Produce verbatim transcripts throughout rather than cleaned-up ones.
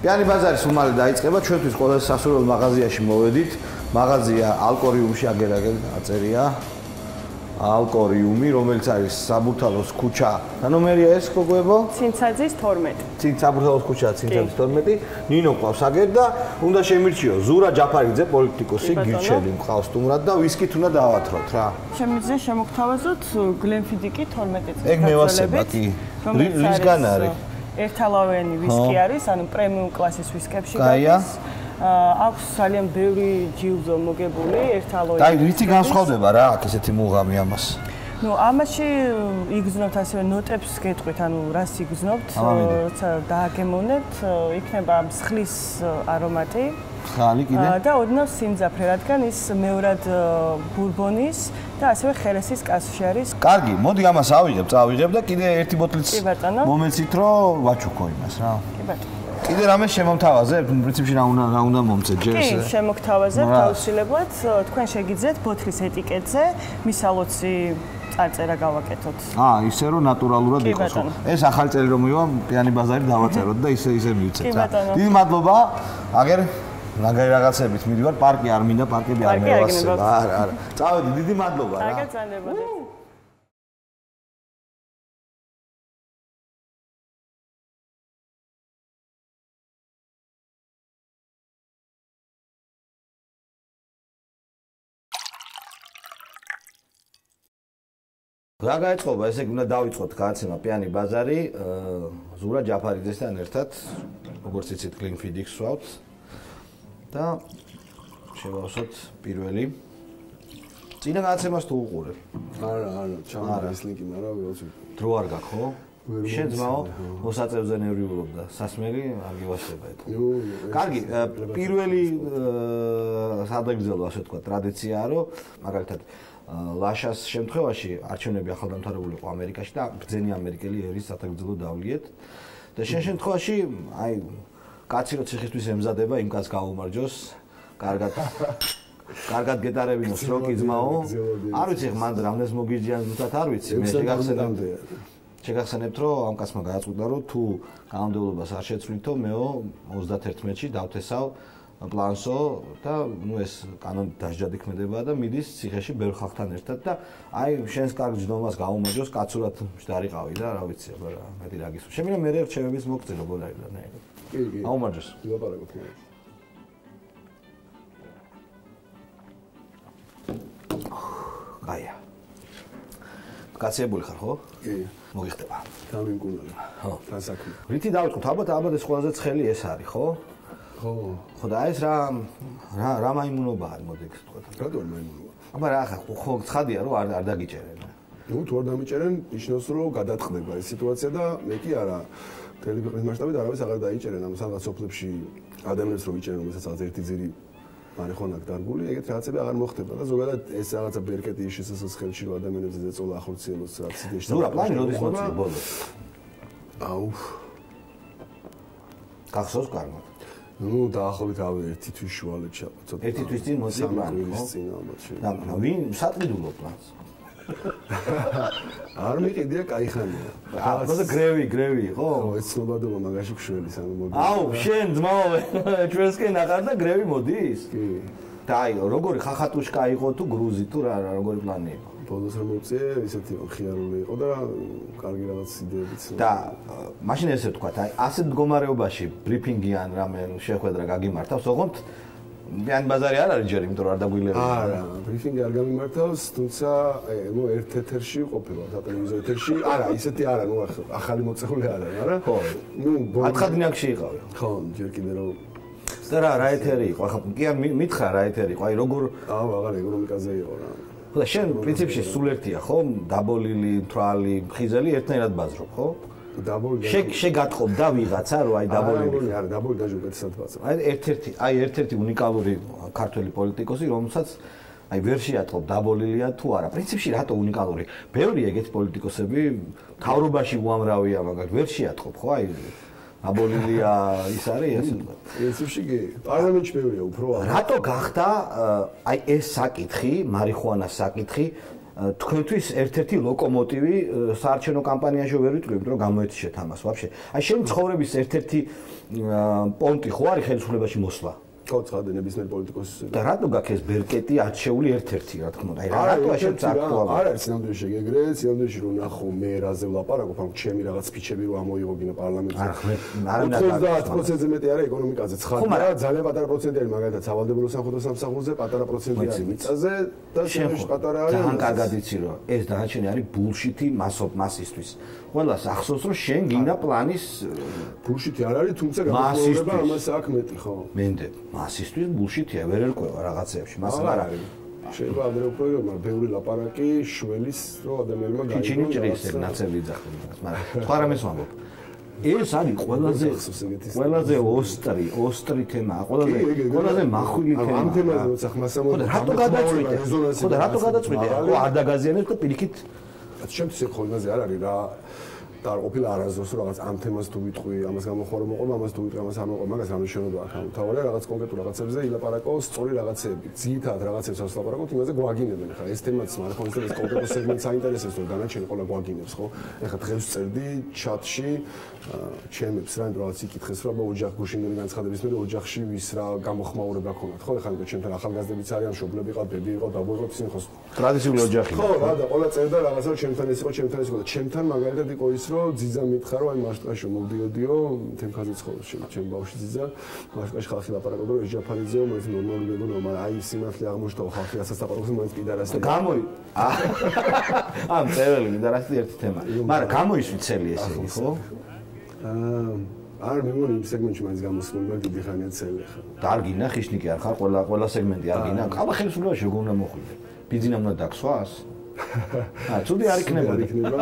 პიანი ბაზარი სულ მალე დაიწყება, ჩვენთვის ყველა სასურველ მაღაზიაში მოვედით. მაღაზია ალკორიუმში აგერაგელ აწერია. ალკორიუმი, რომელიც არის საბურთალოს ქუჩა. და ნომერია ეს გოგოებო? ცინცაძის თორმეტი. ცინ საბურთალოს ქუჩა, ცინცაძის თორმეტი. ნინო ყავს აგერ და უნდა შემირჩიო ზურა ჯაფარიძე პოლიტიკოსი, გირჩელი მყავს სტუმრად და ვისკით უნდა დავათროთ რა. შემიძლია შემოგთავაზოთ გლენფიდიკი თორმეტი წლის. ეგ მევასება კი. რისგან არის? ერთალავიანი ვისკი არის, ანუ პრემიუმ კლასის ვისკებში გადის. აქვს ძალიან ბევრი ჯილდო მოგებული ერთალოვანი. და ვიცი განსხვავდება რა აქ ესეთი მუღამი ამას. ნუ ამაში იგრძნობთ ასევე ნოტებს გეტყვით, ანუ რას იგრძნობთ, როცა დააგემოვნებთ, იქნება მსხლის არომატი. ხალი კიდე? და ოდნავ სიმძაფრე, რადგან ის მეორად ბურბონის და ასევე ხერესის კასში არის. კარგი, მოდი ამას ავიღებ, წავიღებ და კიდე ერთი ბოთლიც მომეცით, რომ ვაჩუქო იმას რა. კი ბატონო. კიდე რამე შემომთავაზებ, პრინციპში რა უნდა რა უნდა მომწე ჯერ ეს. კი, შემოგთავაზებ თავისუფლებლად, თქვენ შეგიძლიათ ბოთლის ეტიკეტზე მისალოცი წარწერა გავაკეთოთ. აა, ისე რომ ნატურალურად იყოს. ეს ახალი წელი რომ მივა, პიანი ბაზარი დავაწეროთ და ისე ისე მივცეთ რა. დიდი მადლობა. აგერ მაგარი რაღაცებით მივიდივარ, პარკი არ მინდა, პარკები არ მევასება. არა, არა. წავედი, დიდი მადლობა რა. კარგად წანდებოდეთ. რა გაეწყობა, ესე იგი უნდა დავიწყოთ გააცემა პიანი ბაზარი, ზურა ჯაფარიძესთან ერთად, როგორც იცით, გლენფიდიკს ვსვავთ და შევავსოთ პირველი. წინა გააცემას თუ უყურებ? არა, არა, ჩამარა ეს ლინკი, მაგრამ ვიღაც დრო არ გაქვს, ხო? შენ ძმაო, მოსაწევზე ნევრულობდა, სასმელი არ გივასება ეტყო. კარგი, პირველი სადაგრძელო, ასე ვთქვათ, ტრადიციაა, რომ მაგალითად ლაშას შემთხვევაში არჩევნები ახალგამთავრებული იყო ამერიკაში და ბრძენი ამერიკელი ერის სათაგრძელო დავლიეთ. და შენ შემთხვევაში, აი, კაცი რო ციხისთვის ემზადება, იმ კაცს გაუმარჯოს, კარგად კარგად გეტარებინოს როკი ძმაო. არ ვიცი ხ მანდ რამდენს მოგიჯიან ზუსტად არ ვიცი, მე შეგახსენებთ. შეგახსენებთ, რომ ამ კაცმა გააწყვიტა, რომ თუ კანონმდებლობას არ შეცვლითო, მეო ოცდაათერთში დავთესავ პლანსო და ნუ ეს კანონით დასჯად იქმედება და მიდის ციხეში ბევრ ხალხთან ერთად და აი შენს კარგ ჯდომას გაუმარჯოს, კაცურად შედარიყავი და რა ვიცი, აბა რა, მეტი რა გისურვ. შემიძლია მე რჩევების მოგწე როგორ არის და ნაირად. კი, კი. აუმარჯოს. ვილაპარაკოთ. გაია. კაცებული ხარ, ხო? კი. მოგიხდება. გამიმკურნალე. ხო. რა საქმე? რითი დავიწყოთ? ალბათ ალბათ ეს ყველაზე ცხელი ეს არის, ხო? ხო. ხო და ეს რა რა რა მაიმუნობა არის, მოდი ეგ ვთქვა. რატო არ მაიმუნობა? აბა რა ხა ხო ცხადია რომ არ არ დაგიჭერენ. ნუ თუ არ დამიჭერენ, ნიშნავს რომ გადაწყდება ეს სიტუაცია და მე კი არა ტელევიზიის მასშტაბით არავის აღარ დაიჭერენ ამ რაღაც სოფლებში ადამიანებს რომ იჭერენ, რომელსაც რაღაც ერთი ძირი მარიხუანა აქვს დარგული, ეგეთ რაღაცები აღარ მოხდება და ზოგადად ეს რაღაცა ბერკეტი შესაძლოა ხელში რომ ადამიანებს ეწოლა ახორციელოს რაღაც სიტუაციაში. ნუ რა პლანი როდის მოწი ბოლოს? აუ. გახსოვს კარგად? ნუ დაახლოებით ავი ერთი თვის შუალედში ალბათ ცოტა. ერთი თვის წინ მოწი პლანი, ხო? წინ ალბათ შე. და ვინ სატყიდულო პლანს? არ მიყიდია, კაი ხანია. რაღაცა გრევი, გრევი, ხო? ხო, ეს ცნობადობა მაგაში გშველის, ანუ მოდი. აუ, შენ ძმაო, ჩვენსკენ აღარ და გრევი მოდის? კი. და აი, როგორი ხახატუშკა იყო თუ გრუზი თუ რა, როგორი პლანი იყო? ბოლოს რომ მოვწიე, ისეთი ხიარული იყო და კარგი რაღაც იდეებიც. და მაშინ ესე ვთქვათ, აი, ასეთ მდგომარეობაში ბრიფინგი ან რამე შეხვედრა გაგიმართავს, ოღონდ პიანი ბაზარი არ არის ჯერ, იმიტომ რომ არ დაგვილერება. არა, ბრიფინგი არ გამიმართავს, თუმცა ნუ ერთ ეთერში ყოფილა, სატელევიზიო ეთერში. არა, ისეთი არა, ნუ ახალი მოწეული არ არის, არა? ხო. ნუ ათხადნიაკში იყავი. ხო, ჯერ კიდე რომ და რა რა ეთერი იყო? ახლა კი მითხრა რა ეთერი იყო? აი როგორ აუ, აღარ ეკონომიკაზე იყო რა. ხო და შენ პრინციპში სულ ერთია, ხო? დაბოლილი, მთვრალი, ხიზელი ერთნაირად ბაზრობ, ხო? დაბოლილი. შეგატყობდა ვიღაცა, რომ აი დაბოლილი. არა, დაბოლილი დაჟუგეთსაც ბაზრობ. აი ერთ-ერთი, აი ერთ-ერთი უნიკალური ქართველი პოლიტიკოსი, რომელსაც აი ვერ შეატყობ დაბოლილია თუ არა. პრინციპში რატო უნიკალური? ბევრი ეგეთი პოლიტიკოსები თავრობაში უამრავია, მაგრამ ვერ შეატყობ, ხო? აი დაბოლილია ის არის ასე ვთქვათ. პრინციპში კი, პარლამენტში ბევრია უფრო. რატო გახდა აი ეს საკითხი, მარიხუანას საკითხი თქვენთვის ერთ-ერთი ლოკომოტივი საარჩევნო კამპანიაში ვერ ვიტყვი, იმიტომ რომ გამოეთიშეთ ამას ვაფშე. აი შენი ცხოვრების ერთ-ერთი პონტი ხო არის ხელისუფლებაში მოსვლა? ხო, ცხადე ნებისმიერ პოლიტიკოსს. და რატო გაქვს ეს ბერკეტი არჩეული ერთ-ერთი, რა თქმა უნდა. აი რატო შეც აქტუალურია? არ არის სინამდვილეში ეგრე, სინამდვილეში რომ ნახო მე რაზე ვლაპარაკობ, ამ ჩემი რაღაც ფიჩები რომ ამოიღოგინა პარლამენტზე. ოცდაათ პროცენტზე მეტი არა ეკონომიკაზე, ცხადია, ძალიან პატარა პროცენტი არის მაგალითად სავალდებულო სამხედრო სამსახურზე, პატარა პროცენტი არის მიწაზე და შემდგომში პატარა არის. ძალიან კარგად იცი რომ ეს დანარჩენი არის ბულშიტი მასობ მასისთვის. ყველას ახსოვს რომ შენ გინდა პლანის ბულშიტი არ არის, თუმცა გამოსვლება ამას აქ მეტი ხო? მენდე მასისთვის ბულშიტია, ვერ ერკვევა რაღაცეებში, მას არ არის. შეიძლება ადრე უფრო მაგრამ ბევრი ლაპარაკი შველის რომ ადამიანმა გაიგო. ჩიჩინი ჭრის ეგ ნაცელი ძახი მას, მაგრამ სხვა რამეს ვამბობ. ეს არის ყველაზე ყველაზე ოსტრი, ოსტრი თემაა, ყველაზე ყველაზე მახვილი თემაა. ამ თემაზე როცა ხმასამოდი. რატო გადაწყვიტე? ხო და რატო გადაწყვიტე? ხო არ დაგაზიანებს და პირიქით ჩემთვის ეს ხოლმეზე არ არის რა და არ ყოფილა არასდროს რომ რაღაც ამ თემას თუ ვიტყვი, ამას გამოხმარო მოყვა, ამას თუ ვიტყვი, ამას არ მოყვა, მაგას რამე შენობა არ ხარ. თავარია რაღაც კონკრეტულ რაღაცებზე ილაპარაკო, სწორი რაღაცები. ძირითადად რაღაცებს ას ლაპარაკობთ, იმაზე გვაგინებენ. ხა ეს თემაც მაგრამ ხო ეს კონკრეტულ სეგმენტს აინტერესებს, რომ დანარჩენი ყველა გვაგინებს, ხო? ეხლა დღეს წერდი ჩატში ჩემებს რა, რაღაც იკითხეს რა, ოჯახ გუშინური განცხადების მე ოჯახში ვის რა გამოხმაურება ქონათ, ხო? ეხლა მე ჩემთან ახალგაზრდებიც არიან, მშობლები ყავთ, ბები იყო, დაბოიღოთ ისინი ხო ტრადიციული ოჯახი. ხო, რა და ყველა წერდა რაღაცა ჩემთან ეს იყო, ჩემთან ეს იყო და ჩემთან მაგალითად იყო ის რომ ძიძა მითხა რომ აი მასშტაში მოვდიოდიო, თემქაზე ცხოვრობს ჩემ ბავშვი ძიძა, მასშტაში ხალხი ლაპარაკობდა რომ ეჯაფარიძეო, მე ნორმალური გეგონა, მაგრამ აი სიმართლე აღმოჩნდა ხალხი რასაც ლაპარაკობს, მაინც პიდარასტი. გამოი. ამ წერილი პიდარასტი ერთი თემა. მაგრამ გამოისვიცელი ესე იგი, ხო? აა არ მეგონი იმ სეგმენტში მაინც გამოსული და დიდი ხანია ცელი ხა. და არ გინა ხიშნიკი არ ხარ, ყველა ყველა სეგმენტი არ გინა. ყავა ხელისუფლებაში როგორ უნდა მოხვიდე? ბიზინა უნდა დაგსვას? აა, ცუდი არ იქნება, იქნება.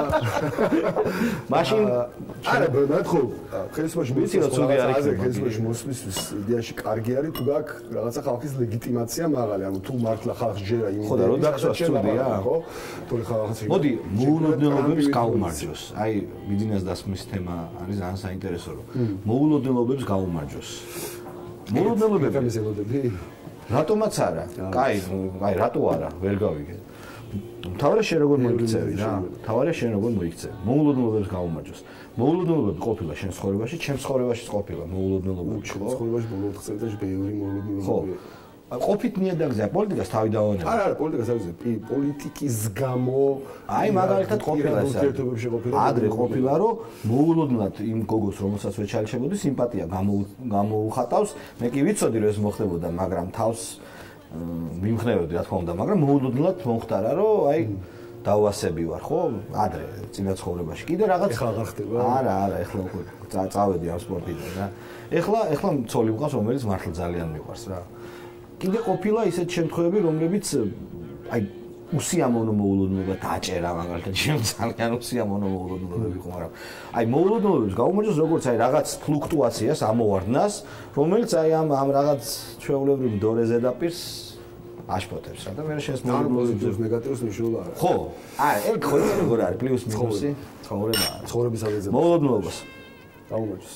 მაშინ არა, ბერნად ხო, ხელისუფლებაში ვიცი რომ ცუდი არ იქნება. ხელისუფლებაში მოსვლის იდეაში კარგი არის, თუ გაქვს რაღაცა ხალხის ლეგიტიმაცია მაღალი, ანუ თუ მართლა ხალხს ჯერა იმ ხო და რო დაგსვას ცუდია, ხო? თუ ხალხს მოდი, მოულოდნელობებს გაუმარჯოს. აი, ბიზნეს დასმის თემა არის ძალიან საინტერესო, რომ მოულოდნელობებს გაუმარჯოს. მოულოდნელობებს ელოდები? რატომაც არა? კაი, აი, რატო არა? ვერ გავიგე. თავარია შენ როგორ მოიქცევი რა? თავარია შენ როგორ მოიქცევი? მოულოდნელობებს გაუმარჯოს. მოულოდნელობები ყოფილა შენ ცხოვრებაში, ჩემ ცხოვრებაშიც ყოფილა მოულოდნელობები. ჩემ ცხოვრებაში ბოლო ოთხ წელიწადში ბევრი მოულოდნელობები. ყოფით ნიადაგზე პოლიტიკას თავი დაავადება. არა, არა, პოლიტიკას თავზე პოლიტიკის გამო აი მაგალითად ყოფილა ეს. ადრე ყოფილა რომ მოულოდნელად იმ გოგოს რომელსაც ვეჩალჩებოდი სიმპათია გამოუხატავს. მე კი ვიცოდი რომ ეს მოხდებოდა, მაგრამ თავს მიმხნევოდი რა თქმა უნდა, მაგრამ მოულოდნელად მომხდარა რომ აი დავასები ვარ, ხო? ადრე წინა ცხოვრებაში. კიდე რაღაც ეხლა აღარ ხდება. არა, არა, ეხლა უკვე წავედი ამ სპორტიდან რა. ეხლა ეხლა ცოლი მყავს, რომელიც მართლა ძალიან მიყვარს რა. კიდე ყოფილა ისეთ შემთხვევები, რომლებიც აი უსიამოვნო მოულოდნელობა დაჭერა მაგალითად, ჩემ ძალიან უსიამოვნო მოულოდნელობები იყო, მაგრამ აი მოულოდნელობებს გაუმარჯოს როგორც აი რაღაც ფლუქტუაციას ამოვარდნას, რომელიც აი ამ ამ რაღაც ჩვეულებრივ დორე ზედაპირს აშფოთებს რა და მე შენს მოულოდნელობებს ნეგატიურს ნიშნულობა არა. ხო, აი ეგ ხო როგორ არის პლუს მინუსი, ცხოვრება. ცხოვრების აღეზრება. მოულოდნელობას გაუმარჯოს.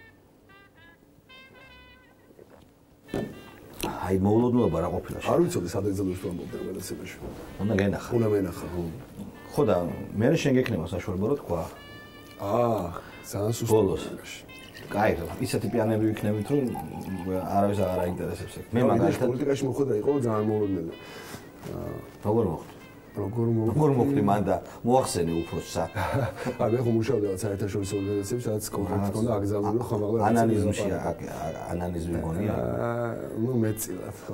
აი მოულოდნელობა რა ყოფილა შენ? არ ვიცოდი სად ეგზამენს თუ ამბობდი ამ გადაცემაში. უნდა გენახა. უნდა მენახა, ხო. ხო და მე შენ გეკნება საშუალება რო თქვა. აა, ძალიან სუსტი. ბოლოს. კაი, ისეთი პიანები ვიქნებით, რომ არავის აღარ აინტერესებს ეგ. მე მაგალითად პოლიტიკაში მოხვდა იყო ძალიან მოულოდნელი. აა, როგორ მოხდა? როგორ მოხდა? როგორ მოხდა მან და მოახსენე უფროსსა. აი მე ხომ მუშაობდი საერთაშორისო ორგანიზაციებში, სადაც კონკრეტულად ჰქონდა აგზავინო ხომაღლა. ანალიზმში, ანალიზმი გონია. აა, ნუ მეწილად ხო.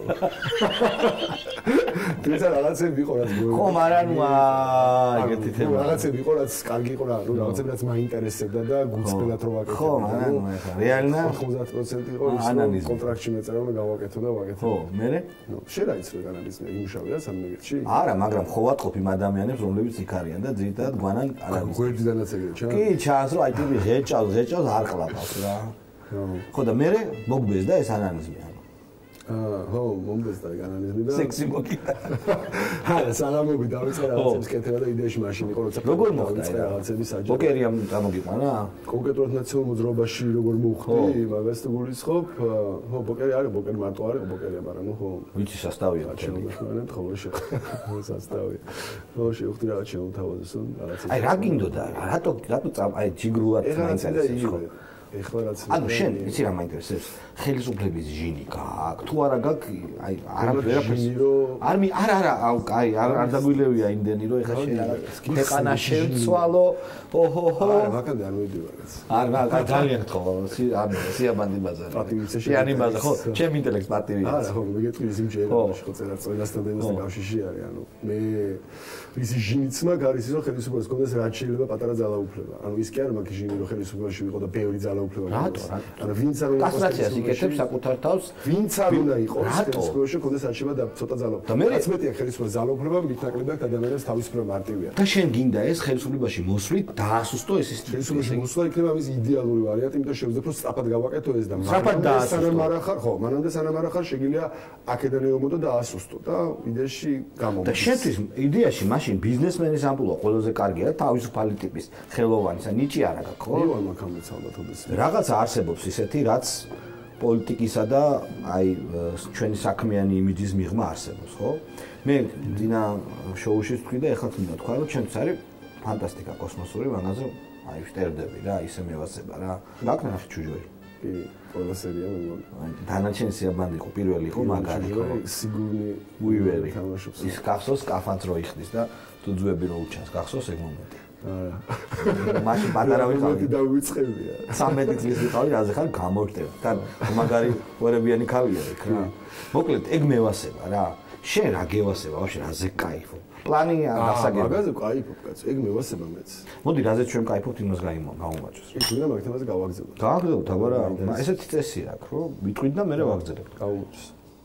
თუმცა რაღაცები იყო რაც გქონდა. ხო, მაგრამ ნუ აა, ეგეთი თემა. რაღაცები იყო რაც კარგი იყო რა, ნუ რაღაცები რაც მაინტერესებდა და გულწრფელად რო ვაკეთე. ხო, მაგრამ ნუ ეხლა რეალნა ხმოცდაათ პროცენტი იყო ის რომ კონტრაქტში მეწერა რომ გავაკეთო და ვაკეთე. ხო, მე? ნუ შენ რაიც რო ანალიზი იმუშავია სამეგეთში? არა, მაგრამ ხო ვატყობ იმ ადამიანებს, რომლებიც იქ არიან და ძირითადად გვანან ანალიზი. გვერდიდანაც ეგრე ჩა? კი, ჩანს რომ აი ტიპი ღეჭავს, ღეჭავს არ ყლაპავს რა. ხო და მე მოგბეს და ეს ანალიზი ანუ. აა, ხო, მომდეს და განანიზმი და სექსი მოკიდა. არა, სალამები დავიწყე რაღაცების კეთება და იდეაში მაშინ იყო, როცა როგორ მოხდა რაღაცების საჯარო. პოკერია წამოგიყვანა? კონკრეტულად ნაციონალურ მოძრაობაში როგორ მოვხდი, მაგას თუ გულისხმობ, ხო, პოკერი არის, პოკერი მარტო არის, პოკერია, მაგრამ ნუ ხო. ვიცი სასტავია ჩემი მანეთ ხო შეხო სასტავია. ხო, შევხვდი რაღაც შემოთავაზეს, რაღაცა. აი, რა გინდოდა? რატო რატო აი ჯიგრულად მაინტერესებს ხო? ეხლა რაც ანუ შენ იცი რა მაინტერესებს? ხელისუფლების ჟინი გააქვს თუ არა გაქვს? აი, არაფერს. არ მი არა არა, აი, არ არ დაგვილევია იმდენი რომ ეხლა შენ ქვეყანა შევცვალო. ოჰო ჰო. არა, მაგამდე არ მივიდივარაც. არ რა, ძალიან გთხოვ, ანუ სიაბანდი ბაზარი. პატივიცე შენი ბაზა ხო? ჩემ ინტელექტს პატივიცე. არა, ხო, მეგეთქვი ისიმ ჯერაში ხო წერა წვენასთან და იმასთან კავშირში არის, ანუ მე ისი ჟინიცმა გარის ის რომ ხელისუფლებას კონდეს რაც შეიძლება პატარა ძალაუფლება. ანუ ის კი არ მაქვს ჟინი რომ ხელისუფლებაში ვიყო და ბევრი ძალაუფლება რატო? ანუ ვინც არ უნდა კასტრაციას იკეთებს საკუთარ თავს? ვინც არ უნდა იყოს ხელისუფლებაში კონდეს რაც შეიძლება და ცოტა ძალაუფლება. რაც მეტია ხელისუფლების ძალაუფლება, მით ნაკლები აქვს ადამიანებს თავისუფლება მარტივია. და შენ გინდა ეს ხელისუფლებაში მოსვლით დაასუსტო ეს ის ხელისუფლებაში მოსვლა იქნება მის იდეალური ვარიანტი, იმიტომ რომ შევძლებო სწრაფად გავაკეთო ეს და სწრაფად დაასუსტო. სანამ არ ახარ, ხო, მანამდე სანამ არ ახარ შეგიძლია აქედან ემოდო და დაასუსტო და იდეაში გამომდის. და შენთვის იდეაში მაშინ ბიზნესმენის ამბულო ყველაზე კარგია თავისუფალი ტიპის ხელოვანი, სა ნიჭი არა გაქვს, ხო? იო, მაგამდეც ალბათ ოდეს. რაღაცა არსებობს ისეთი, რაც პოლიტიკისა და აი ჩვენი საქმიანი იმიჯის მიღმა არსებობს, ხო? მე ძინა შოუში ვთქვი და ეხლა თუნდა თქვა, რომ ჩვენთვის არის ფანტასტიკა კოსმოსური, მაგაზე აი ვშტერდები რა, ისე მევასება რა. გაქვს ნახე ჩუჯორი. კი, ყველა სერია მეგონი. დანარჩენი სიაბანდი იყო, პირველი იყო მაგარი, ხო? სიგურნი უივერი. თამაშობს. ის გახსოვს კაფანს რო იხდის და თუ ძვები რო უჩანს, გახსოვს ეგ მომენტი. არა. მაშინ პატარა ვიყავი. დავიწყებია. ცამეტი წლის ვიყავი, რაზე ხარ გამორტევ. თან მაგარი ვერებიანი ქალია ეგ რა. მოკლედ ეგ მევასება რა. შენ რა გევასება, ვაფშე რაზე кайფო. პლანი დასაგება. მაგაზე кайფობ კაცო, ეგ მევასება მეც. მოდი რაზე ჩვენ кайფობთ, იმას გაიმოგვაჭოს. ის ვინა მაგთამაზე გავაგზავნო. გააგზავნოთ, აბა რა, ესეთი წესი აქვს, რომ ვიტყვით და მე ვაგზავნებ. გაუმოჭოს.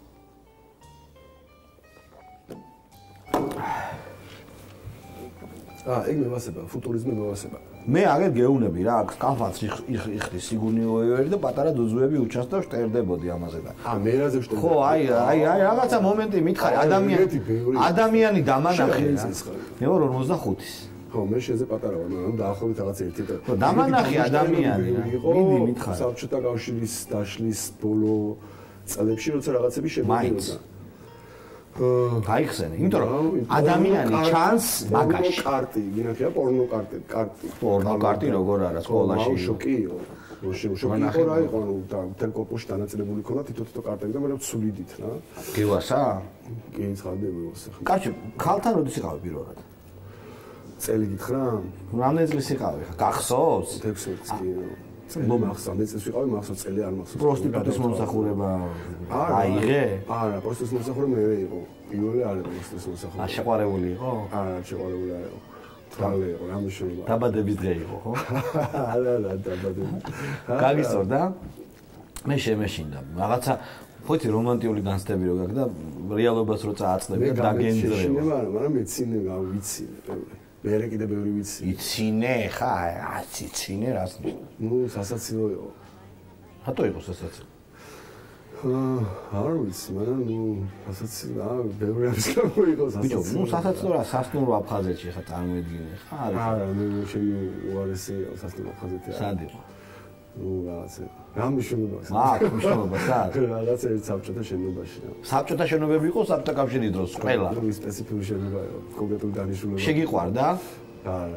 აა, ეგ მევასება, ფუტურიზმი მევასება. მე აგერ გეუნები რა, კაფანს იხდის სიგურნი უევერი და პატარა დუძვები უჩანს და შტერდებოდი ამაზე და. აა, მე რაზე შტერდი? ხო, აი, აი, აი, რაღაცა მომენტი მითხარი, ადამიანი ადამიანი დამანახე რა. მე ვარ ორმოცდახუთის. ხო, მე შეზე პატარა ვარ, მაგრამ დაახლოებით რაღაც ერთი და. ხო, დამანახე ადამიანი რა. მიდი მითხარი. საბჭოთა კავშირის დაშლის ბოლო წლებში როცა რაღაცები შემოდიოდა. გაიხსენე, იმიტომ რომ ადამიანი ჩანს მაგაში. კარტი, გინახია პორნო კარტი, კარტი. პორნო კარტი როგორ არა სკოლაში. შოკიო. შოკი იყო რა იყო, ანუ და თელ კორპუსში დანაწილებული ქონდა თითო-თითო კარტები და მე ვცვლიდით რა. გივასა? კი, ცხადები ვასახე. კაცი, ქალთან როდის იყავი პირველად? წელი გითხრა? რამდენი წლის იყავი ხა? გახსოვს? ექვსმეტი კი. მომახსოვს, ეს ვიყავი, მახსოვს წელი არ მახსოვს. პროსტიტუტის მომსახურება აიღე? არა, პროსტიტუტის მომსახურება მე იყო. პირველი არ იყო პროსტიტუტის მომსახურება. ა შეყვარებული იყო? არა, შეყვარებული არ იყო. თვალე იყო, რამიშოვა. დაბადების დღე იყო, ხო? არა, არა, დაბადების. გაგისწორდა? მე შემეშინდა. რაღაცა ხოთი რომანტიული განცდები რო გაქვს და რეალობას რო წააწნები და დაგენძრება. მაგრამ მეცინე გავიცინე პირველი. მერე კიდე ბევრი ვიცი. იცინე ხა, აც იცინე რას ნიშნავს? ნუ სასაცილო იყო. რატო იყო სასაცილო? აა, არ ვიცი, მაგრამ ნუ სასაცილო, აა, ბევრი არის გამოიყო სასაცილო. ბიჭო, ნუ სასაცილო რა, სასტუმრო აფხაზეთში ხა წარმოედგინე ხა? არა, მე შემი უარესი სასტუმრო აფხაზეთი არა. სად იყო? ნუ რაღაცა. რამიშოვება. აა, მშოვება სად? რაღაცა ერთ საბჭოთა შენობაში. საბჭოთა შენობები იყო საბჭოთა კავშირის დროს ყველა. ნუ სპეციფიკური შენობა იყო, კონკრეტული დანიშნულება. შეგიყვარდა? არა.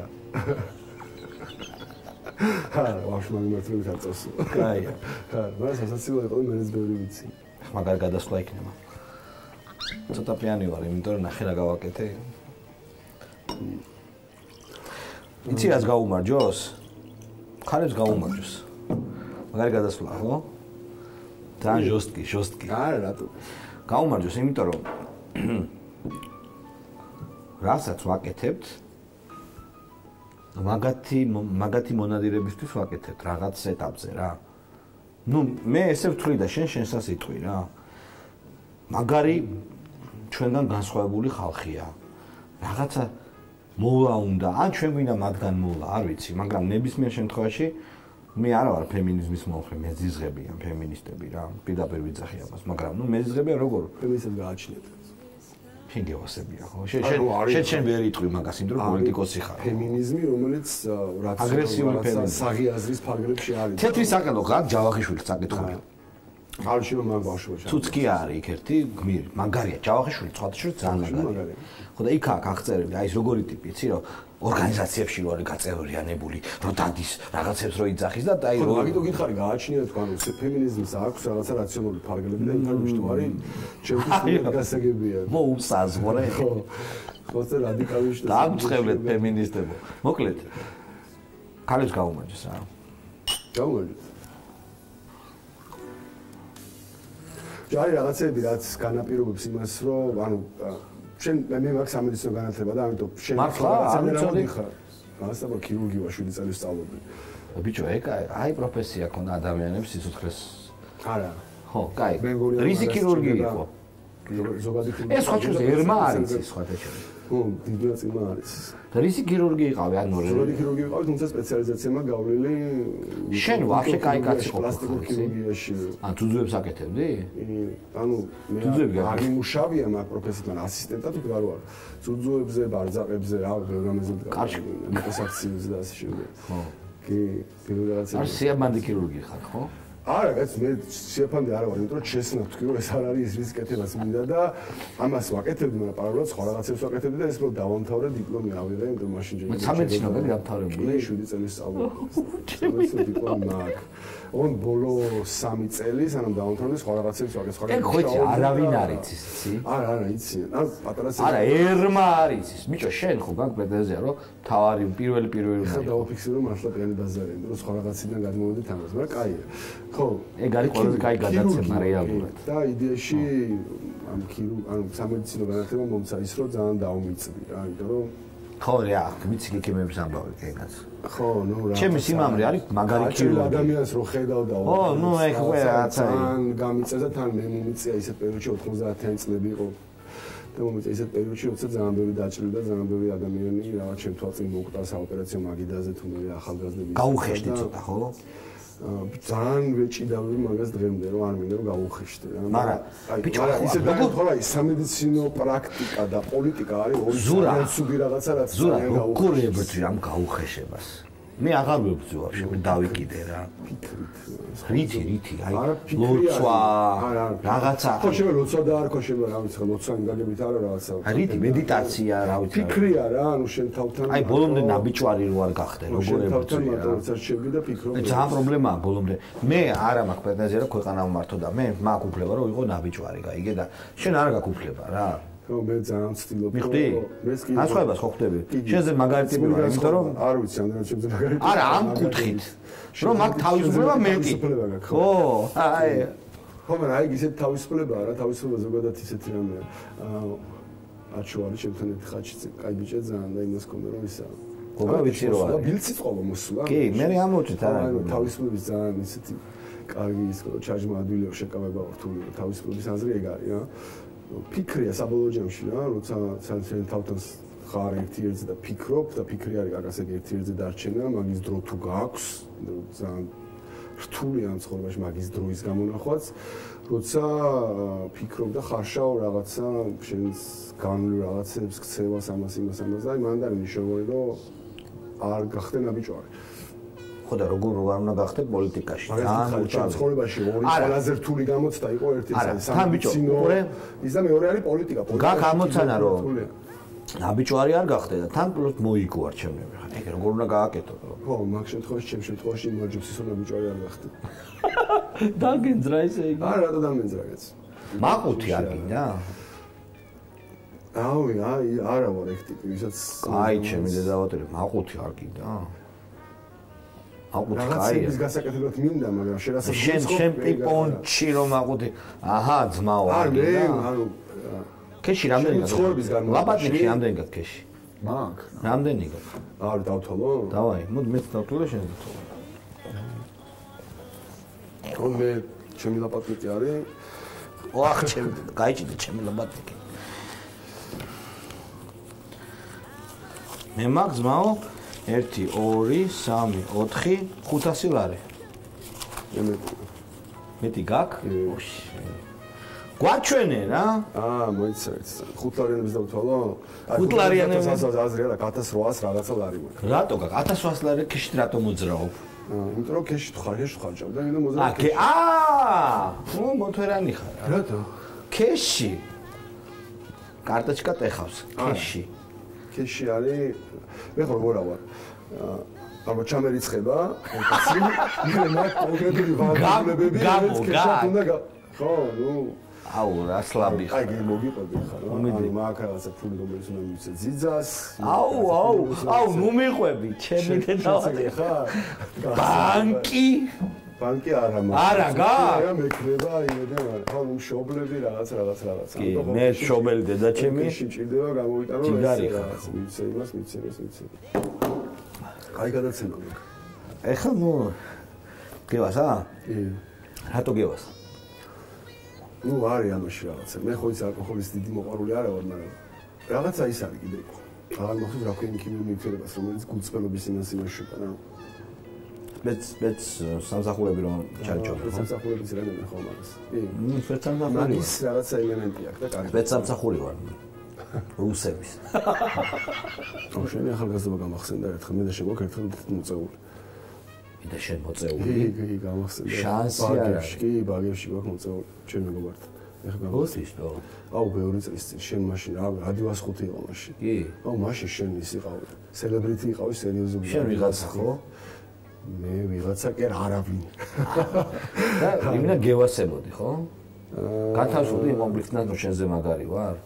არა, ვაშმა მიმართულებით არ წავსო. კაია. არა, მაგრამ სასაცილო იყო და მეც ბევრი ვიცი. მაგარი გადასვლა იქნება. ცოტა პიანი ვარ, იმიტომ რომ ნახე რა გავაკეთე. იცი რას გაუმარჯოს? ხარებს გაუმარჯოს. მაგარი გადასვლა, ხო? თან ჟოსტკი, ჟოსტკი. არა, რატო? გაუმარჯოს, იმიტომ რომ რასაც ვაკეთებთ მაგათი მაგათი მონადირებისთვის ვაკეთებთ რაღაც ეტაპზე რა. ნუ მე ესე ვთვლი და შენ შენსაც იტყვი რა. მაგარი ჩვენგან განსხვავებული ხალხია. რაღაცა მოვლა უნდა, ან ჩვენ გვინდა მათგან მოვლა, არ ვიცი, მაგრამ ნებისმიერ შემთხვევაში მე არა ვარ ფემინიზმის მომხრე, მეზიზღები ან ფემინისტები რა, პირდაპირ ვიძახი ამას, მაგრამ ნუ მეზიზღები როგორ ფემინისტებს გააჩნიათ. შენ გევასებია ხო? შენ შენ შენ ვერ იტყვი მაგას, იმ დრო პოლიტიკოსი ხარ. ფემინიზმი, რომელიც რაც აგრესიული ფემინიზმი. საღი აზრის ფარგლებში არის. თეთრი საკითხი გან ჯავახიშვილს საკითხია. არში რომ მაგ ბავშვებს. თუც კი არის იქ ერთი გმირი, მაგარია ჯავახიშვილი, სხვადასხვა ძალიან მაგარია. ხო და იქ აქვს აღწერილი, აი ეს როგორი ტიპი, იცი რომ ორგანიზაციებში რო არის გაწევრიანებული, რო დადის რაღაცებს რო იძახის და აი რო მაგითო გითხარი გააჩნიათ თქვენ ეს ფემინიზმის აქვს რაღაცა რაციონალური ფარგლები და ინტერვიუში თუ არის ჩემთვის გასაგებია. მოუსაზღვრე. ხო. ხო და რადიკალისტი. დაამწყებლეთ ფემინისტებო. მოკლედ. ქალებს გაუმარჯოს რა. გაუმარჯოს. ჯარი რაღაცები რაც განაპირობებს იმას რომ ანუ შენ მე მაქვს სამედიცინო განათლება და ამიტომ შენ რაღაცები რა მოდიხარ მასაბა ქირურგია შვიდი წელი სწავლობდი ბიჭო ეგ აი პროფესია ქონდა ადამიანებს სიცოცხლეს არა ხო კაი რისი ქირურგი იყო ზოგადი ქირურგი ეს ხო ჩვენ ერმა არის ის სხვა და ჩვენ ხო დიდი წიმა არის და რისი ქირურგი იყავი ანუ ზოგადი ქირურგი იყავი თუმცა სპეციალიზაცია მაქვს გავლილი შენ ვაფშე კაი კაცი ხო პლასტიკურ ქირურგიაში ან თუძუებს აკეთებდი ანუ მე აგიმუშავია მაგ პროფესიით მან ასისტენტად ვარ ვარ თუძუებზე ბარძაყებზე რა პროგრამებზე კარში ლიპოსაქციებზე და ასე შემდეგ ხო კი პირველ რაღაცა არ სიამანდი ქირურგი ხარ ხო არა, ეს მე შეფანდი არა ვარ, იმიტომ რომ შესნა თქვი რომ ეს არ არის ის კეთებას მინდა და ამას ვაკეთებდი, მაგრამ პარალელურად სხვა რაღაცებს ვაკეთებდი და ეს რო დავამთავრე დიპლომი ავიღე, იმიტომ მაშინ ჯერ სამედიცინოდან დამთავრებული შვიდი წელი სწავლობდი. დიპლომი მაქვს. on ბოლო სამი წელი სანამ დავამთავრე სხვა რაღაცებს ვაკეთე, სხვა რაღაცებს. ეგ ხო იცი, არავინ არ იცის, იცი? არა, არა, იცი. ანუ პატარა არა, ერმა არ იცის. ბიჭო, შენ ხო გაქვს პრეტენზია რომ თავარი პირველი პირველი უნდა იყოს. დავაფიქსირო მართლა პიანი ბაზარი, რომ სხვა რაღაციდან გადმოვიდეთ ამას, მაგრამ კაია. ხო, ეგ არის ყველაზე კაი გადაცემა რეალურად. და იდეაში ამ ქირურგ, ანუ სამედიცინო განათლება მომცა ის რომ ძალიან დაუმიწვი რა, იმიტომ რომ ხო რა, ვიცი ქიმიების ამბავი კენაც. ხო, ნუ რა. ჩემი სიმამრე არის მაგარი ქირურგი. ადამიანს რო ხედავ და ო, ნუ ეგ უკვე რაღაცა. თან გამიწეს და თან მე მომიწია ისეთ პერიოდში ოთხმოცდაათიანი წლები იყო. და მომიწია ისეთ პერიოდში, როცა ძალიან ბევრი დაჭრილი და ძალიან ბევრი ადამიანი რაღაც ჩემ თვალწინ მოკვდა საოპერაციო მაგიდაზე თუ მე ახალგაზრდები. გაუხეშდი ცოტა, ხო? ძალიან ვეჭიდავდი მაგას დღემდე რომ არ მინდა რომ გავუხეშდე რა მაგრამ ბიჭო ისე დაიწყო ის სამედიცინო პრაქტიკა და პოლიტიკა არის ორი ძალიან სუგი რაღაცა რაც ზურა როგორ ებრძვი ამ გაუხეშებას მე აღარ ვებრძვი ვაფშე მე დავიკიდე რა რითი რითი აი ლოცვა რაღაცა ხო შეიძლება ლოცვა და არ ხო შეიძლება რა ვიცი ლოცვა იმგაგებით არა რაღაცა აი რითი მედიტაცია რა ვიცი ფიქრია რა ანუ შენ თავთან აი ბოლომდე ნაბიჯვარი რო არ გახდე როგორ ებრძვი რა ცარჩები და ფიქრობ ძალიან პრობლემაა ბოლომდე მე არა მაქვს პრეტენზია რომ ქვეყანა ვმართო და მე მაქვს უფლება რომ ვიყო ნაბიჯვარი გაიგე და შენ არ გაქვს უფლება რა ხო მე ძალიან ვცდილობ მიხდი? ასხვაებას ხო ხვდები? შენზე მაგარი ტიპი ვარ, იმიტომ რომ არ ვიცი ამდენად შენზე მაგარი ტიპი. არა, ამ კუთხით. რომ მაგ თავისუფლება მეტი. ხო, აი. ხო, მაგრამ აი ისეთ თავისუფლებაა რა, თავისუფლება ზოგადად ისეთი რამეა. აა აჩვარი ჩემთან ერთი ხაჩიცი, კაი ბიჭე ძალიან და იმას კონდა რომ ისა. გოგა ვიცი რო არის. ბილცი წყობა მოსულა. კი, მე ამოჭით არა. თავისუფლების ძალიან ისეთი კარგი ის ჩარჯმა ადვილია შეკავება რთული თავისუფლების აზრი ეგ არის რა. ფიქრია საბოლოო ჯამში რა, როცა სანცენ თავთან ხარ ერთი ერთზე და ფიქრობ და ფიქრი არის კაკას ეგ ერთი ერთზე დარჩენა, მაგის დრო თუ გაქვს, ძალიან რთული ამ ცხოვრებაში მაგის დროის გამონახვაც, როცა ფიქრობ და ხარშავ რაღაცა შენს განვლილ რაღაცებს, ქცევას, ამას, იმას, ამას და აი მანდ არის მნიშვნელოვანი, რომ არ გახდე ნაბიჯვარი. ხო და როგორ არ უნდა გახდე პოლიტიკაში. ძალიან უჭირს ცხოვრებაში ორი ყველაზე რთული გამოცდა იყო ერთი სამედიცინო ის და მეორე არის პოლიტიკა. გაქ ამოცანა რომ ნაბიჯვარი არ გახდე და თან პლუს მოიგო არჩევნები. ხა ეგ როგორ უნდა გააკეთო? ხო, მაგ შემთხვევაში ჩემ შემთხვევაში იმარჯვებს ის რომ ნაბიჯვარი არ გახდე. დაგენძრა ესე იგი. არა, რატო დამენძრა კაც? მაყუთი არ გინდა? აუი, აი, არა ვარ ეგ ტიპი, ვისაც აი, ჩემი დედავატერი, მაყუთი არ გინდა? რაღაცა ის გასაკეთებლად მინდა, მაგრამ შენასაც შენ შენ პიპონჩი რომ აყუთი. აჰა, ძმაო. არ მე, ანუ ქეში რამდენი გაქვს? ცხოვრების განმავლობაში ლაპატნიკში რამდენი გაქვს ქეში? მაგ. რამდენი გაქვს? არ დავთვალო? დავაი, მოდი მეც დავთვალე შენ დავთვალე. ხო მე ჩემი ლაპატნიკი არის. ოახ, ჩემი, გაიჭიდე ჩემი ლაპატნიკი. მე მაგ ძმაო ერთი, ორი, სამი, ოთხი, ხუთასი ლარი. მეტი გაქვს? ოში. გვაჩვენე რა? აა, მოიცა, ხუთ ლარიანებს დავთვალო? ხუთ ლარიანებს აზრია და ათას რვაას რაღაცა ლარი მაქვს. რატო გაქვს? ათას რვაას ლარი ქეშით რატო მოძრაობ? აა, იმიტომ რომ ქეშით ხარ, ქეშით ხარჯავ და იმენა მოძრაობ. აა, აა, ნუ მოთვერანი ხარ. რატო? ქეში. კარტოჩკა ტეხავს, ქეში. ქეში არის, მე ხო მორა ვარ. აა აბა ჩამერიცხება, კაცი, მე მაგ კონკრეტული ვარდილებები ქეშად უნდა გა. ხო, ნუ აუ, რა სლაბი ხარ. აი, მოგიყვები ხარ, რა? ანუ მაგ რაღაცა ფული რომელიც უნდა მივიცე ძიძას. აუ, აუ, აუ, ნუ მიყვები, ჩემი დედავადი ხარ. ბანკი ბანკი არა მაგ. არა, გაქვს? რა მეკრება იმედე მაგრამ. ხო, მშობლები რაღაც რაღაც რაღაც. კი, მე მშობელი დედა ჩემი. კი, ჭირდება გამოვიტანო ეს რაღაც. მივიცე იმას, მივიცე ეს, მივიცე. აი გადაცემა მაგ. ეხლა ნუ გევასა? კი. რატო გევასა? ნუ არის ამაში რაღაცა. მე ხო ის ალკოჰოლის დიდი მოყვარული არა ვარ, მაგრამ რაღაცა ის არის კიდე. აღარ მახსოვს რა ქვია ქიმიური ნივთიერებას, რომელიც გულწრფელობის იმას იმაშება რა. მეც მეც სამსახურები რომ ჩარჩობ. სამსახურების რა ნემე ხო მაგას. კი. ნუ მეც სამსახური. მაგის რაღაცა ელემენტი აქვს და კარგი. მეც სამსახური ვარ. რუსების. ხო, შენი ახალგაზრდობა გამახსენდა ერთხელ, მე და შენ გვაქვს ერთხელ მოწეული. მე და შენ მოწეული? კი, კი, გამახსენდა. შანსი არა. კი, ბაგებში გვაქვს მოწეული. ჩვენ მეგობართან. ეხლა გამოსის თო. აუ, ბევრი წლის წინ შენ მაშინ რა, რადიო ას ხუთი იყო მაშინ. კი. აუ, მაშინ შენ ის იყავი. სელებრიტი იყავი სერიოზული. შენ ვიღაცა ხო? მე ვიღაცა კი არავინ. და იმენა გევასებოდი, ხო? აა გათავშობდი კომპლექტთან რომ შენზე მაგარი ვარ?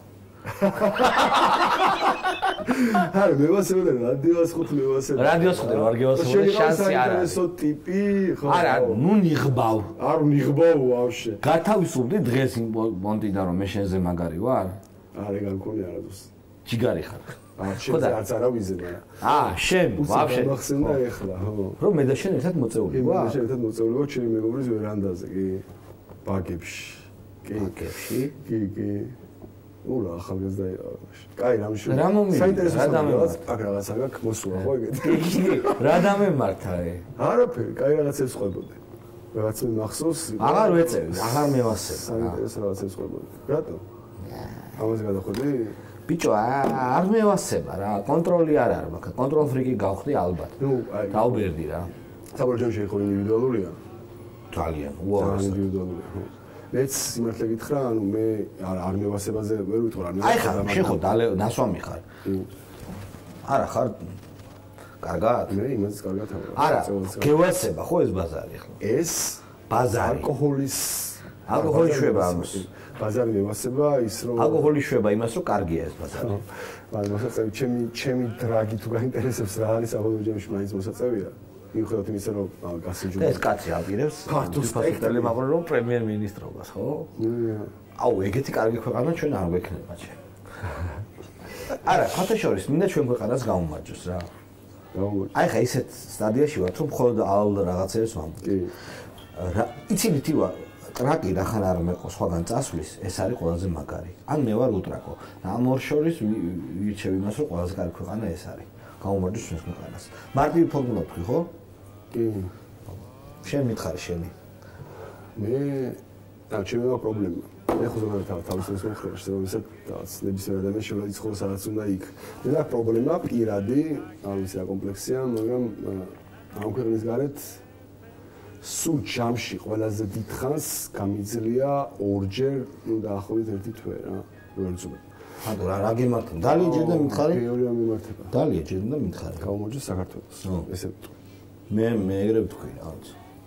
არა, მე ვასებოდი რადიოს ხუთი მე ვასებოდი. რადიოს ხუთი ვარ გევასებოდი, შანსი არ არის. ესო ტიპი, ხო? არა, ნუ ნიღბავ. არ ნიღბავ ვაფშე. გათავისუფლდი დღეს მონტიდან რომ მე შენზე მაგარი ვარ? არა, განქონი არადოს. ჯიგარი ხარ. აა, შენ არც არავიზე, მაგრამ. აა, შენ, ვაფშე. მახსენდა ეხლა, ხო. რომ მე და შენ ერთად მოწეული ვარ? ვარ? მე შენ ერთად მოწეული ვარ ჩემი მეგობრის ვერანდაზე, კი. ბაგებში. კი, ბაგებში? კი, კი. ულა ახალგაზრდა იყო. კაი, რამში. რა მომი? საინტერესო რაღაც, აქ რაღაცა გაქვს მოსულა, ხო ეგეთი. კი, რა დამემართა ე? არაფერი, კაი რაღაცებს ყვებოდი. რაღაც მე მახსოვს. აღარ ვეწევი, აღარ მევასებ. საინტერესო რაღაცებს ყვებოდი. რატო? ამაზე გადახვედი? ბიჭო, არ მევასება რა, კონტროლი არ არის, მაგრამ კონტროლ ფრიკი გავხდი ალბათ. ნუ, აი, დავბერდი რა. საბოლოო შემთხვევაში ხო ინდივიდუალურია? ძალიან, უარეს. ინდივიდუალურია, ხო. მეც სიმართლე გითხრა, ანუ მე არ არ მევასებაზე ვერ ვიტყვი რა. აი ხარ, შენ ხო ნასვამი ხარ. არა, ხარ კარგად? მე იმას კარგად ავარ. არა, გევასება ხო ეს ბაზარი ახლა? ეს ბაზარი. ალკოჰოლის ალკოჰოლი შვება ამას. ბაზარი მევასება ის რომ ალკოჰოლი შვება იმას რომ კარგია ეს ბაზარი. მაგრამ მოსაწევი ჩემი ჩემი დრაგი თუ გაინტერესებს რა არის საბოლოო ჯამში მაინც მოსაწევია. მიუხედავად იმისა რომ გასინჯული. ეს კაცი აპირებს ფართო სპექტაკლი მაყურე რომ პრემიერ-მინისტრობას, ხო? აუ, ეგეთი კარგი ქვეყანა ჩვენ არ გვექნება ჩვენ. არა, ფათაშორის მინდა ჩვენ ქვეყანას გაუმარჯოს რა. გაუმარჯოს. აი ხა ისეთ სტადიაში ვართ რომ მხოლოდ ალ რაღაცებს ვამბობ. კი. რა, იცით ვა ტრაკი რახან არ მეყო სხვაგან წასვლის, ეს არის ყველაზე მაგარი. ან მე ვარ უტრაკო. ამ ორ შორის ვირჩევ იმას რომ ყველაზე კარგი ქვეყანა ეს არის. გაუმარჯოს ჩვენს ქვეყანას. მარტივი ფორმულა ვთქვი, ხო? კი. შენ მითხარი შენი. მე და ჩემი მაგ პრობლემა. მე ხო ზოგადად თავის ეს მომხრეში, რომელსაც რაღაც ნებისმიერ ადამიანს შეიძლება იცხოვოს რაღაც უნდა იქ. მე მაგ პრობლემა პირადი, არ ვიცი რა კომპლექსია, მაგრამ ამ ქვეყნის გარეთ სულ ჯამში ყველაზე დიდხანს გამიძლია ორჯერ, ნუ დაახლოებით ერთი თვე რა, ვერ ვწუხარ. ანუ რა რა გიმართო? დალია ჯერდა მითხარი? მეორე მიმართება. დალია ჯერდა მითხარი. გაუმარჯოს საქართველოს. ესე ვთქვი. მე მე ეგრე ვთქვი, რაღაც.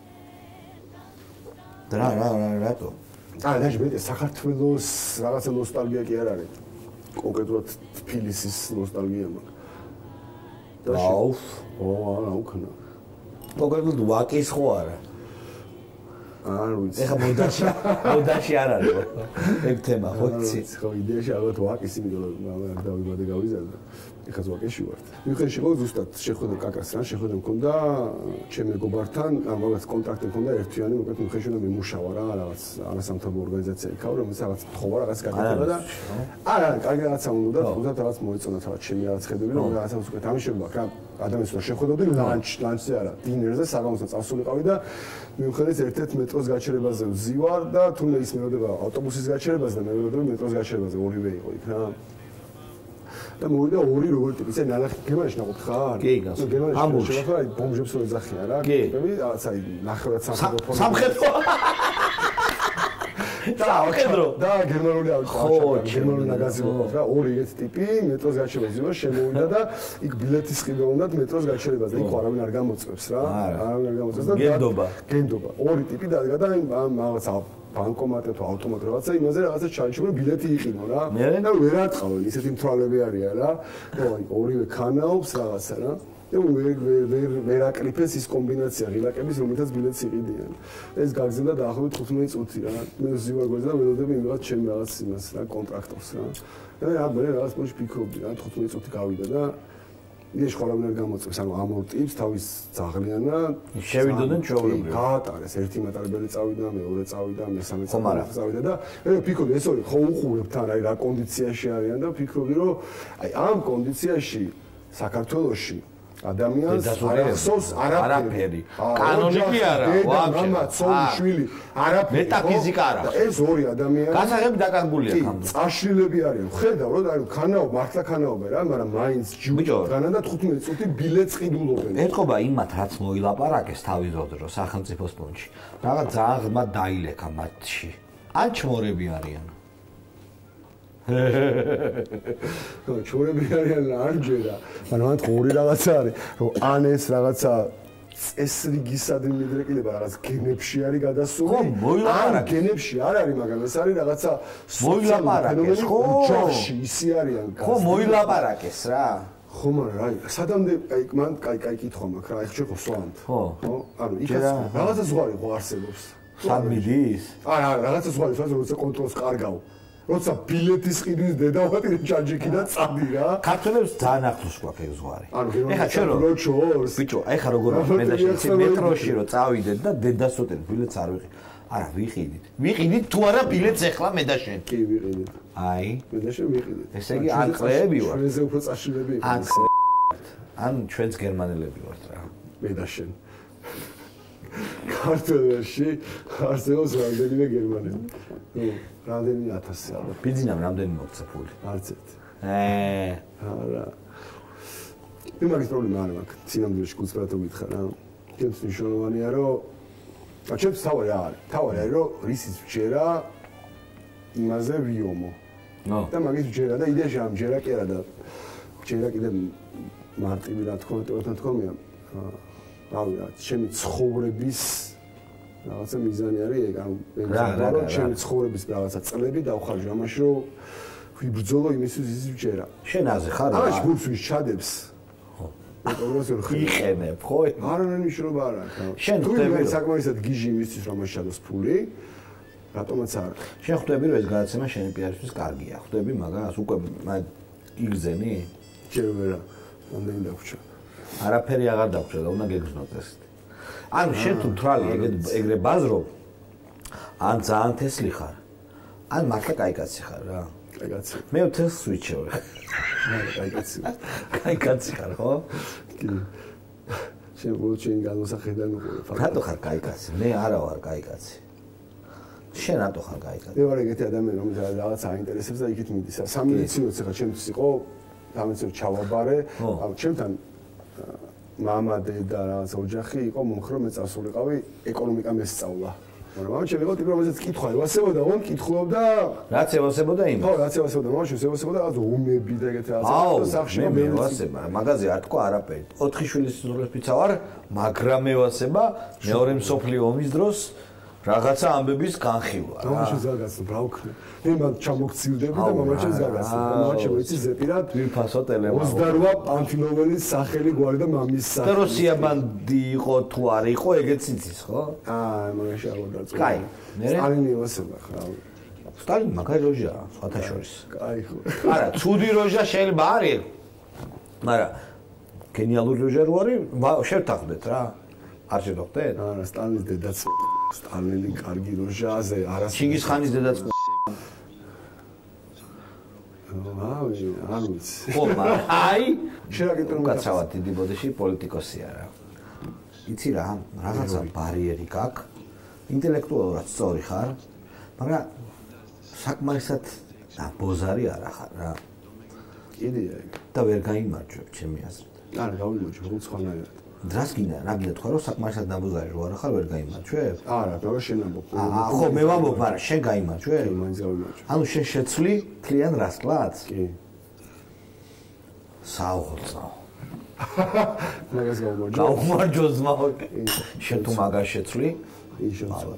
და რა რა რა რატო? აა, დაჟე მე საქართველოს რაღაცა ნოსტალგია კი არ არის. კონკრეტულად თბილისის ნოსტალგია მაქვს. დაუ, ო, არა, უკნა. კონკრეტულად ვაკის ხო არა? არ ვიცი. ეხა მოდაში, მოდაში არ არის ხო? ეგ თემა ხო იცი? ხო, იდეაში ალბათ ვაკის იმიტომ რომ დავიბადე გავიზარდა. ეხლა ზვაკეში ვართ. მიუხედავად შეყო ზუსტად შეხვედრა კაკასთან, შეხვედრა მქონდა ჩემ მეგობართან, რაღაც კონტრაქტი მქონდა ერთიანი, მოკლედ მიუხედავად მიმუშავა რა, რაღაც არასამთავრობო ორგანიზაცია იქავა, რომელიც რაღაც თხოვა რაღაც გაკეთება და არა, კარგი რაღაცა უნდა და თუნდაც რაღაც მოეწონათ რაღაც ჩემი რაღაც ხედები, რომ რაღაცა უკვე თამაშობა აქ რა ადამიანს რო შეხვედროდი ლანჩ, ლანჩზე არა, დინერზე საღამოსა წავსულიყავი და მიუხედავად ერთ-ერთ მეტროს გაჩერებაზე ვზივარ და თუნდაც ის მეოდება ავტობუსის გაჩერებაზე და მეოდება მეტროს გაჩერებაზე ორივე იყო იქ რა. და მოვიდა ორი როგორ ტიპის, აი ნალახი გერმანიაში ნაყოფი ხარ? კი, გასულ. გერმანიაში შეხვედრა, აი ბომჟებს რო ეძახიან რა, ტიპები, რაღაც აი ნახევრად სამხედრო ფორმა. სამხედრო. და სამხედრო. და გერმანული ავტო, გერმანული ნაგაზი მოყავთ რა, ორი ეს ტიპი მეტროს გაჩერებაზე შემოვიდა და იქ ბილეთის ყიდა უნდათ მეტროს გაჩერებაზე, იქ არავინ არ გამოწევს რა, არავინ არ გამოწევს და გენდობა. გენდობა. ორი ტიპი დადგა და ამ რაღაცა ბანკომატი თუ ავტომატი რაღაცა იმაზე რაღაცა ჩაიჩუმა ბილეთი იყინო რა. და ვერ არტყავენ, ისეთი მთვალები არიან რა. და აი ორივე ქანაობს რაღაცა რა. და ვერ ვერ ვერ აკრიფეს ის კომბინაცია ღილაკების, რომელთაც ბილეთს იყიდიან. ეს გაგზავნა დაახლოებით თხუთმეტი წუთი რა. მე ვზივარ გვერდზე და ველოდები იმიღაც ჩემი რაღაც იმას რა, კონტრაქტორს რა. და რა მე რაღაც პონჩი ფიქრობდი რა, თხუთმეტი წუთი გავიდა და ის ხოლმე არ გამოწევს, ანუ ამორტივს თავის ძაღლიანა შევიდოდნენ ჩვეულებრივ. გაატარეს ერთი მატარებელი წავიდა, მეორე წავიდა, მესამე წავიდა და მე ვფიქრობდი ეს ორი ხო უყურებ თან აი რა კონდიციაში არიან და ვფიქრობდი რომ აი ამ კონდიციაში საქართველოში ადამიანს ახსოვს არაფერი. კანონიკი არა, ვაფშე. მამა, ცოლი, შვილი, არაფერი. მეტაფიზიკა არა. ეს ორი ადამიანი გასაღები დაკარგულია ხამდე. წაშლილები არიან. ხედავ რომ აი ქანაო, მართლა ქანაობენ რა, მაგრამ მაინც ჯუჯგანა და თხუთმეტი წუთი ბილეთს ყიდულობენ. ეთყობა იმათ რაც მოილაპარაკეს თავის დრო სახელმწიფოს ფონდში. რაღაც ძალიან ღრმად დაილექა მათში. ან ჩმორები არიან. ნუ ჩორები არიან ანჯერა, მაგრამ მანდ ორი რაღაცა არის, რომ ან ეს რაღაცა წესრიგისადმი მიდრეკილება რაღაც გენებში არის გადასული. ხო, მოილაპარაკეს. ან გენებში არ არის, მაგრამ ეს არის რაღაცა მოილაპარაკეს, ხო? ოჯახში ისი არიან. ხო, მოილაპარაკეს რა. ხო, მაგრამ აი, სადამდე აი მან კაი კაი კითხვა მაქვს რა, ეხლა შეხო სვამთ. ხო. ხო, ანუ იქაც რაღაცა ზღვარი ხო არსებობს. სად მიდის? არა, რაღაცა ზღვარი, როცა კონტროლს კარგავ. როცა ბილეთის ყიდვის დედავატი ჩაჯიქი და წადი რა. ქართველებს ძალიან ახლოს გვაქვს ეს ზღვარი. ეხლა ჩვენ რო ჩორს. ბიჭო, ეხლა როგორ მე და შენ მეტროში რო წავიდეთ და დედას უტენ ბილეთს არ ვიყიდით. არა, ვიყიდით. ვიყიდით თუ არა ბილეთს ეხლა მე და შენ. კი, ვიყიდით. აი, მე და შენ ვიყიდით. ესე იგი ან ყლეები ვარ. ჩვენზე უფრო წაშლილები ან ან ჩვენც გერმანელები ვართ რა. მე და შენ. ქართველებში არსებობს რამდენიმე გერმანელი. ნუ რამდენი ათასი ალბათ. ბიძინამ რამდენი მოგცა ფული? არც ერთი. ე არა. მე მაგის პრობლემა არ მაქვს. სინამდვილეში გულწრფელად ვითხარ რა. ჩემს მნიშვნელოვანია რომ ა ჩემს თავი რა არის? თავი არის რომ რისის ვჯერა იმაზე ვიომო. ნო. და მაგის ვჯერა და იდეაში ამ ჯერა კი არა და ჯერა კიდე მარტივი რა თქმა უნდა თქომია. რავი რა, ჩემი ცხოვრების რაღაცა მიზანი არის ეგ, ანუ მე ჩემი ცხოვრების რაღაცა წლები დავხარჯო ამაში, რომ ვიბრძოლო იმისთვის ის ვჯერა. შენ აზე ხარ რა? არა, გულს ვის ჩადებს. ხო. იყენებ, ხო? არა, მნიშვნელობა არ აქვს. შენ ხვდები რომ საკმარისად გიჟი იმისთვის რომ შეადოს ფული, რატომაც არა. შენ ხვდები რომ ეს გადაცემა შენი პიარისთვის კარგია. ხვდები მაგას უკვე იგზენი? ჯერ ვერა, ამდენი დაგვჭა. არაფერი აღარ დაგვჭა და უნდა გეგრძნო წესით. ანუ შენ თუ თრალი ეგრე ბაზრობ, ან ძალიან თესლი ხარ, ან მართლა კაი კაცი ხარ რა. კაი კაცი. მე თესლს ვიჩევ. კაი კაცი. კაი კაცი ხარ, ხო? კი. შენ ვუჩენ განსახედან უყურებ. რატო ხარ კაი კაცი? მე არა ვარ კაი კაცი. შენ რატო ხარ კაი კაცი? მე ვარ ეგეთი ადამიანი, რომელსაც რაღაც აინტერესებს და იქით მიდის. სამედიცინოც ახლა ჩემთვის იყო, სამედიცინო ჩავაბარე, ანუ ჩემთან მამა, დედა, რაღაც ოჯახი იყო მომხრე, მე წასულიყავი ეკონომიკა მესწავლა. მაგრამ მამა ჩემი იყო ტიპი, რომელსაც კითხვა ევასებოდა, ონ კითხულობდა. რაც ევასებოდა იმას? ხო, რაც ევასებოდა, მაშინ ევასებოდა რაღაც უმები და ეგეთი რაღაც. და სახში მე მევასება, მაგაზე არ თქვა არაფერი. ოთხი შვილის სულეფიცა ვარ, მაგრამ ევასება მეორე მსოფლიო ომის დროს რაღაცა ამბების განხილვა რა. მამაჩემ ზაგას ბრაუქნე. მე მან ჩამოგცილდები და მამაჩემ ზაგას. მამაჩემ იცი ზეპირად ვიფასო ტელემაღლა. ოცდარვა პანფილოველის სახელი გვარი და მამის სახელი. და რუსიაბანდი იყო თუ არ იყო, ეგეც იცის, ხო? აა, მაგაში არ ვარ. კაი. მე სტალინი ევასება ხა. სტალინი მაგარი როჟაა, სხვათა შორის. კაი ხო. არა, ცუდი როჟა შეიძლება არის. მაგრამ გენიალური ჯერ ვარი, შევთანხმდეთ რა. არ შევთანხმდეთ? არა, სტალინის დედაც სტალინი კარგი როჟაზე არას ჩინგისხანის დედაც ავი, არ ვიცი. ხო, მაგრამ აი, შეგაკეთე რომ გაცავად დიდი ბოდიში პოლიტიკოსია რა. იცი რა, რაღაცა ბარიერი გაქვს. ინტელექტუალურად სწორი ხარ, მაგრამ საკმარისად ბოზარი არ ხარ რა. კიდია ეგ. და ვერ გაიმარჯვებ ჩემი აზრით. არა, გავიმარჯვებ, ხო სხვანაირად. დრას გინდა, რა გინდა თქვა რომ საკმარისად ნაბოზარი რო არ ხარ, ვერ გაიმარჯვებ? არა, და შენ ამბობ. აა, ხო, მე ვამბობ, მაგრამ შენ გაიმარჯვებ? კი, მაინც გავიმარჯვებ. ანუ შენ შეცვლი თლიან რასკლაც? კი. საუღლო. მაგას გავიმარჯვებ. გაუმარჯო ზმაო. შენ თუ მაგას შეცვლი? ის შეცვლი.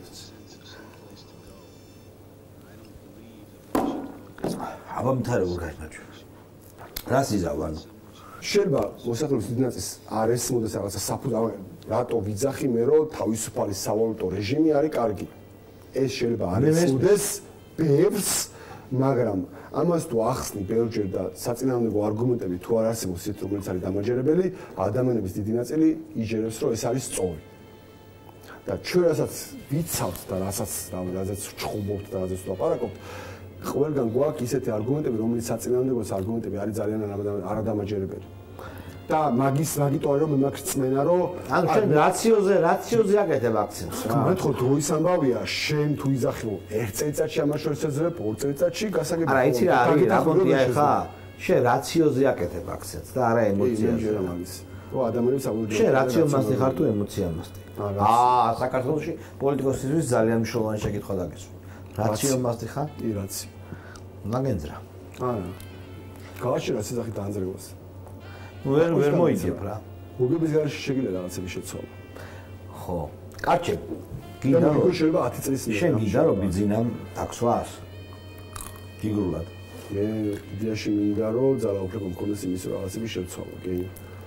აბა მთარე ვერ გაიმარჯვებ. რას იზავ ანუ? შეიძლება მოსახლეობის დიდი ნაწილს არ ესმოდეს რაღაცა საფუძველი, რატო ვიძახი მე რომ თავისუფალი სავალუტო რეჟიმი არის კარგი. ეს შეიძლება არ ესმოდეს ბევრს, მაგრამ ამას თუ ახსნი ბევრჯერ და საწინააღმდეგო არგუმენტები თუ არ არსებობს ისეთ რომელიც არის დამაჯერებელი, ადამიანების დიდი ნაწილი იჯერებს რომ ეს არის სწორი. და ჩვენ რასაც ვიცავთ და რასაც რასაც ჩხუბობთ და რასაც ვაპარაკობთ, ყველგან გვაქვს ისეთი არგუმენტები, რომელიც საწინააღმდეგო არგუმენტები არის ძალიან არადამაჯერებელი. და მაგის მაგიტო არის რომ მე მაქვს წმენა რომ ანუ შენ რაციოზე რაციოზე აკეთებ აქცენტს რა. მეთქო დროის ამბავია, შენ თუ იზახი რომ ერთ წელიწადში ამას შორის ეძებ, ორ წელიწადში გასაგები. არა, იცი რა არის, რა ხონდია ხა? შენ რაციოზე აკეთებ აქცენტს და არა ემოციაზე. ჯერა მაგის. რო ადამიანებს საბოლოო შენ რაციომასთან ხარ თუ ემოციამასთან? აა, საქართველოში პოლიტიკოსისთვის ძალიან მნიშვნელოვანი შეკითხვა დაგესვა. რაციომასთან ხარ? კი, რაცი. მაგენძრა. არა. გავაში რა სიზახი დაანძრევას. ვერ ვერ მოიგებ რა. მოგების გარშე შეგიძლია რაღაცები შეცვალო. ხო. კარჩე. გინდა რომ შეიძლება ათი წლის შენ გინდა რომ ბიზნამ დაქსვას? გიგრულად. მე იდეაში მინდა რომ ძალაუფლება მქონდეს იმის რომ რაღაცები შეცვალო, კი.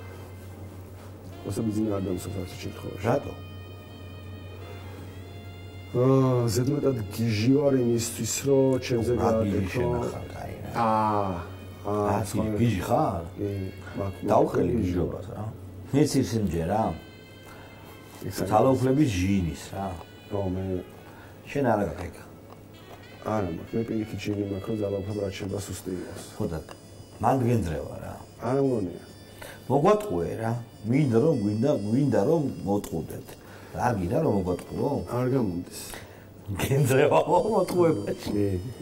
ოსა ბიზნე არ დამსახს არც შემთხვევაში. რატო? აა, ზედმეტად გიჟი ვარ იმისთვის რომ ჩემზე გააკეთო. აა, აა, გიჟი ხარ? კი. დაუხელი გიჟობას რა. მეც ის იმჯერა. ძალაუფლების ჟინის რა. რო მე შენ არა გაკეთე. არა, მე პირიქით ჟინი მაქვს რომ ძალაუფლება რაც შეიძლება სუსტი იყოს. ხო და მან გენძრევა რა. არა მგონია. მოგვატყუე რა. მინდა რომ გვინდა გვინდა რომ მოტყუდეთ. არ გინდა რომ მოგვატყუო? არ გამომდის. გენძრევა მოტყუებაში.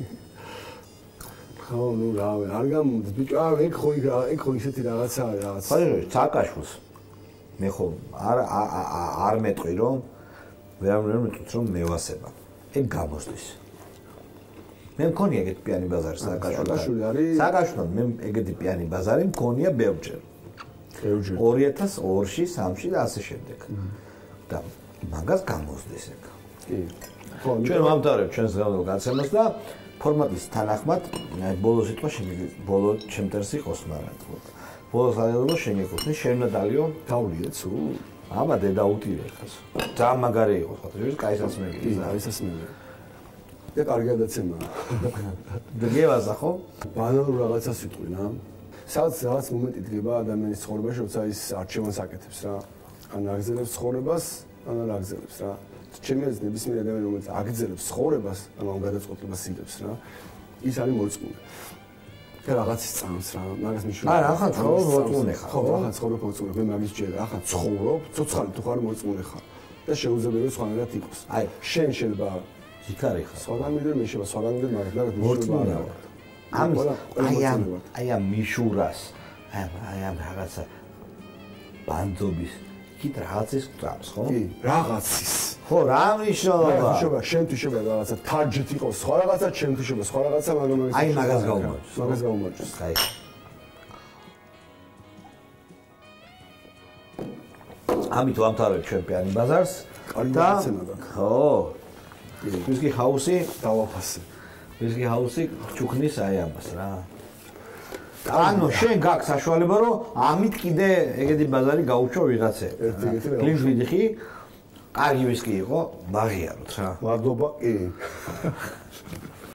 ხო, ნუ რავი, არ გამომდის. ბიჭო, აა, ეგ ხო ეგ ხო ისეთი რაღაცა არის რაღაც. ხალირო, ცაკაშულს. მე ხო არ არ მეტყვი რომ ვერავინ მეტყვით რომ მევასება. ეგ გამოსდის. მე მქონია ეგეთი პიანი ბაზარი საკაშული არის. საკაშულო მე ეგეთი პიანი ბაზარი მქონია ბევრჯერ. ბევრჯერ. ორი ათას ორში, სამში და ასე შემდეგ. და მაგას გამოსდის ეგ. კი. ხო, ჩვენ ვამთავრებთ ჩვენს გაცემას და ფორმატის თანახმად ბოლო სიტყვა შემიგე ბოლო ჩემტერს იყოს მაგრამ ხო. ბოლო საერთოდ შემიგეკუთვნის შემნადალიო თავლიე თუ აბა დედა უტირე ხას. ძალიან მაგარი იყოს ხო ეს კაისასმელი. კი, კაისასმელი. და კარგი გადაცემა. და გევაზა ხო? ბანალურ რაღაცას ვიტყვი რა. სადაც რაღაც მომენტი დგება ადამიანის ცხოვრებაში, როცა ის არჩევანს აკეთებს რა. ან აგზელებს ცხოვრებას, ან არ აგზელებს რა. ჩემი აზრით ნებისმიერ ადამიანი რომელიც აგზელებს ცხოვრებას, ან ამ გადაწყვეტილებას იღებს რა, ის არის მორწმუნე. და რაღაცის წამს რა, მაგას მიშურა. არა, ახლა ცხოვრობ მორწმუნე ხარ. ხო, ახლა ცხოვრობ მორწმუნე, მე მაგის ჯერა, ახლა ცხოვრობ, ცოცხალი თუ ხარ მორწმუნე ხარ. და შეუძლებელია სხვანაირად იყოს. აი, შენ შეიძლება იქარი ხარ. სხვაგან მიდერ მე შეიძლება სხვაგან მიდერ, მაგრამ მაგას მიშურა არა. ამის აი ამ აი ამ მიშურას, აი ამ რაღაცა ბანდობის იქით რაღაცის გწამს, ხო? კი, რაღაცის. ხო, რა მნიშვნელობა? შეიძლება შენთვის შეიძლება რაღაცა თარჯეთ იყოს, სხვა რაღაცა ჩემთვის შეიძლება სხვა რაღაცა, მაგრამ მაგას აი მაგას გაუმარჯოს. მაგას გაუმარჯოს. აი. ამით ვამთავრებთ ჩვენ პიანი ბაზარს. კარგი გადაცემა გაქვს. ხო. ვისკი ჰაუსი დავაფასე. ვისკი ჰაუსი ჩუქნის აი ამას რა. ანუ შენ გაქვს საშუალება რომ ამით კიდე ეგეთი ბაზარი გაუჩო ვიღაცე. კლინს ვიდიხი, კარგი ვისკი იყო, მაღიაროთ რა. მადლობა, კი.